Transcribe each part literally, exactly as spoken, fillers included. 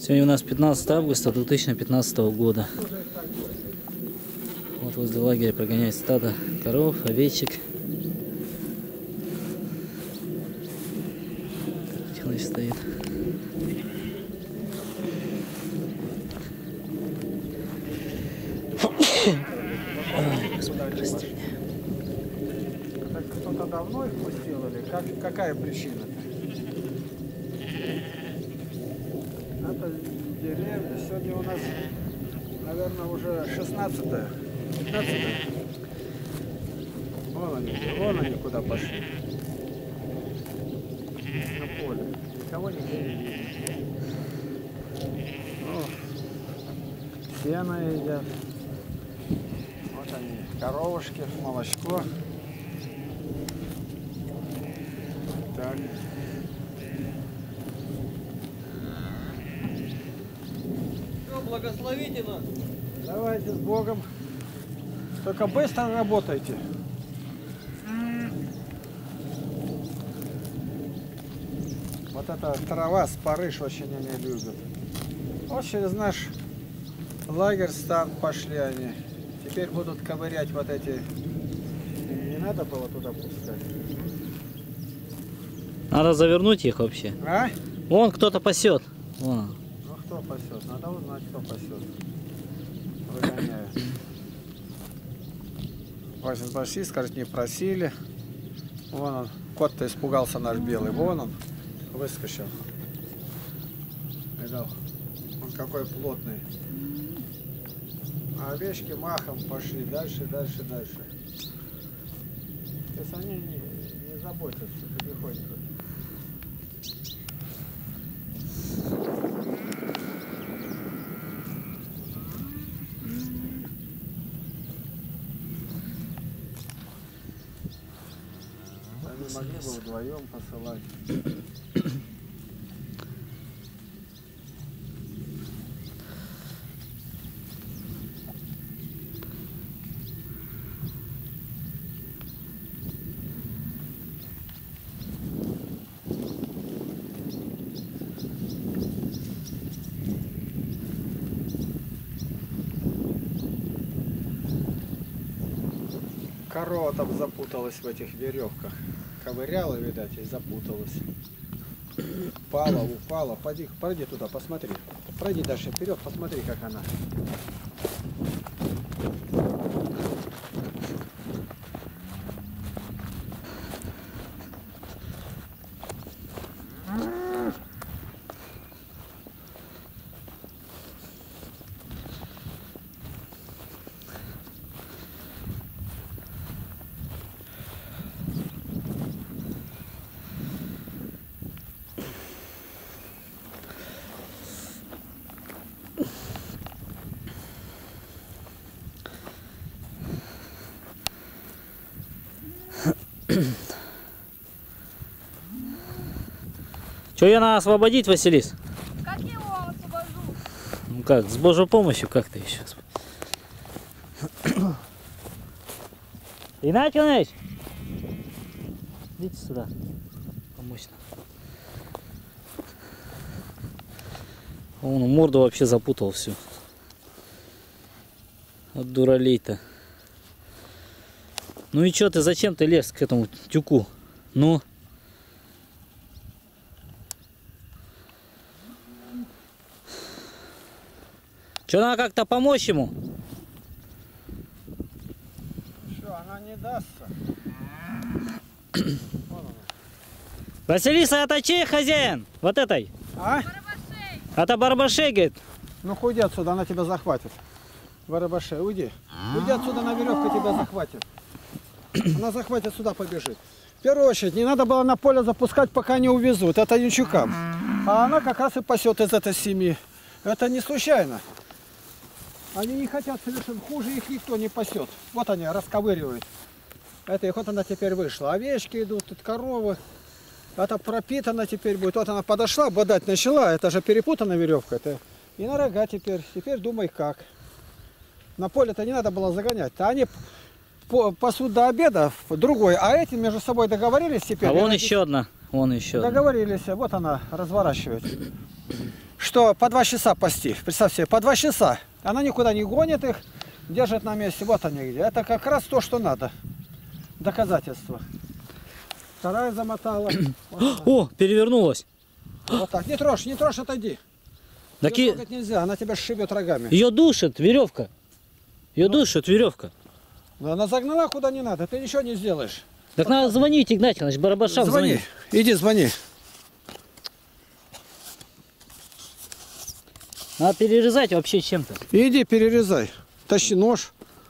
Сегодня у нас пятнадцатое августа две тысячи пятнадцатого года. Вот возле лагеря прогоняет стадо коров, овечек. Человек стоит. Ой, Господи, прости. Кто-то давно их пустил или как, какая причина? Это деревня. Сегодня у нас, наверное, уже шестнадцатое. пятнадцатое. Вон они, вон они куда пошли. На поле. Никого нигде не видно. О, сено едят. Вот они, коровушки, молочко. Так. Благословите нас. Давайте с Богом. Только быстро работайте. Вот эта трава, спарыш очень они любят. Вот через наш лагерь стан пошли они. Теперь будут ковырять вот эти. Не надо было туда пускать. Надо завернуть их вообще. А? Вон кто-то пасет. Вон. Ну кто пасет? Надо узнать, кто пасет. Выгоняю. Васин пошли, скажет, не просили. Вон он. Кот-то испугался наш белый. Вон он. Выскочил. Видал? Он какой плотный. А овечки махом пошли дальше, дальше, дальше. То есть они не, не заботятся потихоньку. Они могли бы вдвоем посылать. Корова там запуталась в этих веревках. Ковыряла, видать, и запуталась. Упала, упала. Пойди, пройди туда, посмотри. Пройди дальше вперед, посмотри, как она. Че, ее надо освободить, Василис? Как я его освобожу? Ну как, с Божьей помощью как-то еще. Игнатий Иванович, идите сюда, помочь нам. Он морду вообще запутал всю. От дуралей-то. Ну и что ты, зачем ты лез к этому тюку? Ну? Что, надо как-то помочь ему? Что, она не дастся. Василиса, это чей хозяин? Вот этой? А? Барабашей. Это Барбашей, говорит. Ну уйди отсюда, она тебя захватит. Барабашей, уйди. Уйди отсюда, на веревку тебя захватит. Она захватит, сюда побежит. В первую очередь, не надо было на поле запускать, пока не увезут. Это ячукам. А она как раз и пасет из этой семьи. Это не случайно. Они не хотят совершенно хуже, их никто не пасет. Вот они расковыривают. Это их вот она теперь вышла. Овечки идут, тут коровы. Это пропитано теперь будет. Вот она подошла, бодать начала. Это же перепутана веревка. Это... И на рога теперь. Теперь думай как. На поле-то не надо было загонять. А они пасут до обеда другой. А эти между собой договорились теперь. А вон еще одна. Вон еще одна. Договорились. Вот она разворачивает. Что что по два часа пасти. Представь себе, по два часа. Она никуда не гонит их, держит на месте. Вот они где. Это как раз то, что надо. Доказательство. Вторая замотала. Вот, О, перевернулась. вот так. Не трожь, не трожь, отойди. Так Её и... трогать нельзя, она тебя сшибет рогами. Ее душит веревка. Ее Ну. душит веревка. Но она загнала куда не надо, ты ничего не сделаешь. Так надо звонить, Игнатий Иванович, Барабашам Звони, звонить. иди звони. Надо перерезать вообще чем-то. Иди перерезай. Тащи нож.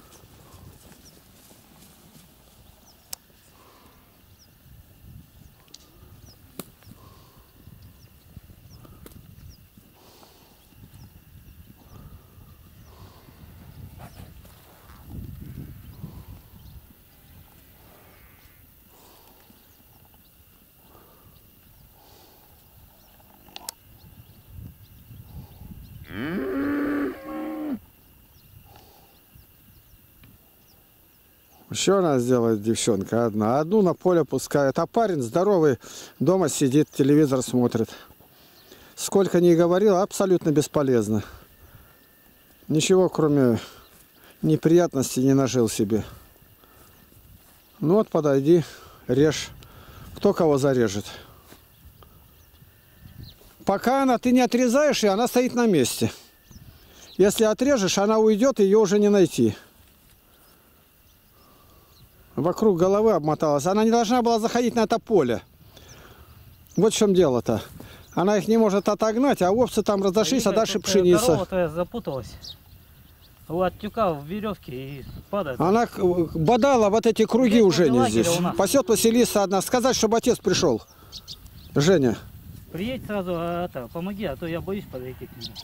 Еще она сделает, девчонка, одна. Одну на поле пускает. А парень здоровый, дома сидит, телевизор смотрит. Сколько ни говорил, абсолютно бесполезно. Ничего, кроме неприятностей, не нажил себе. Ну вот, подойди, режь. Кто кого зарежет? Пока она, ты не отрезаешь, и она стоит на месте. Если отрежешь, она уйдет, ее уже не найти. Вокруг головы обмоталась. Она не должна была заходить на это поле. Вот в чем дело-то. Она их не может отогнать, а овцы там разошлись, а, а дальше пшеница. Корова-то запуталась. От тюка в веревке и падает. Она бодала вот эти круги здесь уже не здесь. Пасет Василиса одна. Сказать, чтобы отец пришел. Женя. Приедь сразу, а, это, помоги, а то я боюсь подойти к нему.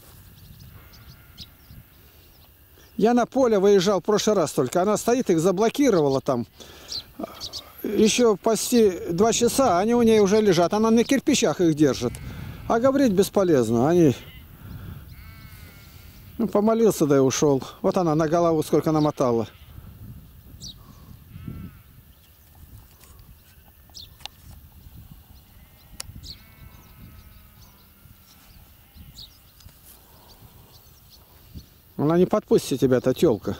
Я на поле выезжал в прошлый раз только. Она стоит, их заблокировала там. Еще почти два часа, они у нее уже лежат. Она на кирпичах их держит. А говорить бесполезно. Они... Ну, помолился, да и ушел. Вот она на голову сколько намотала. Она не подпустит тебя, эта тёлка.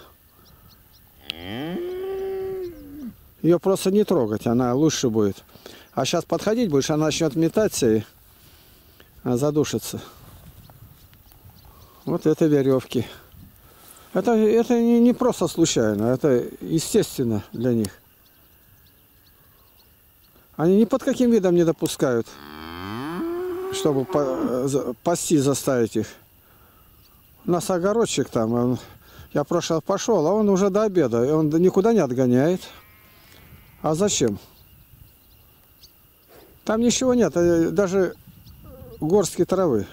Ее просто не трогать, она лучше будет. А сейчас подходить будешь, она начнет метаться и задушится. Вот это веревки. Это, это не, не просто случайно, это естественно для них. Они ни под каким видом не допускают, чтобы по, пасти заставить их. У нас огородчик там, он, я в прошлый раз пошел, а он уже до обеда, и он никуда не отгоняет. А зачем? Там ничего нет, даже горстки травы.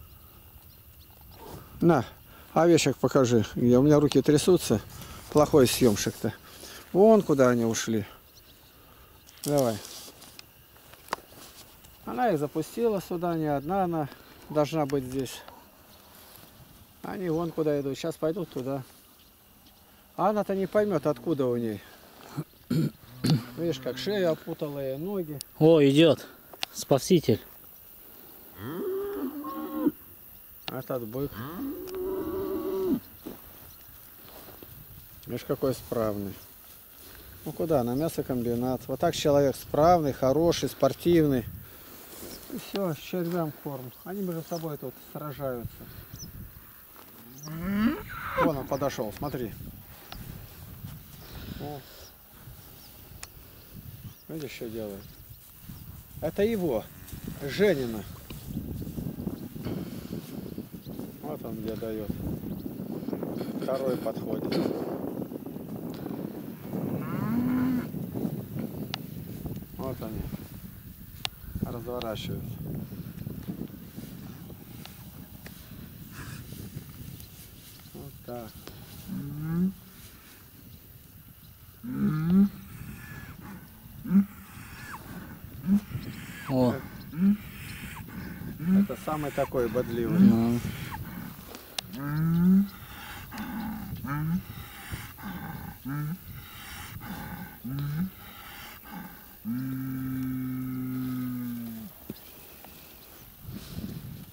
На, овечек покажи, где у меня руки трясутся, плохой съемщик-то. Вон куда они ушли. Давай. Она их запустила сюда, не одна она должна быть здесь. Они вон куда идут, сейчас пойдут туда. А она-то не поймет, откуда у ней. Видишь, как шея опутала и ноги. О, идет спаситель. Этот бык. Видишь, какой справный. Ну куда? На мясокомбинат. Вот так человек справный, хороший, спортивный. И все, с червям корм. Они между собой тут сражаются. Вон он подошел, смотри. О. Видишь, что делает? Это его, Женина. Вот он где дает. Второй подходит. Вот они разворачиваются. Вот так. О. Это самый такой бодливый. Ну.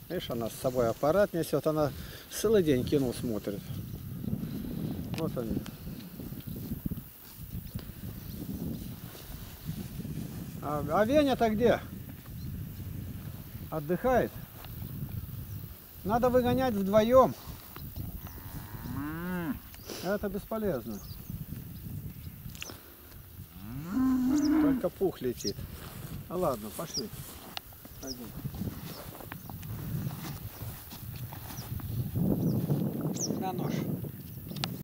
Видишь, она с собой аппарат несет, она целый день кинул смотрит. Вот они. А, а Веня-то где? Отдыхает? Надо выгонять вдвоем. Это бесполезно. Только пух летит. А ладно, пошли. Пойдем. На нож.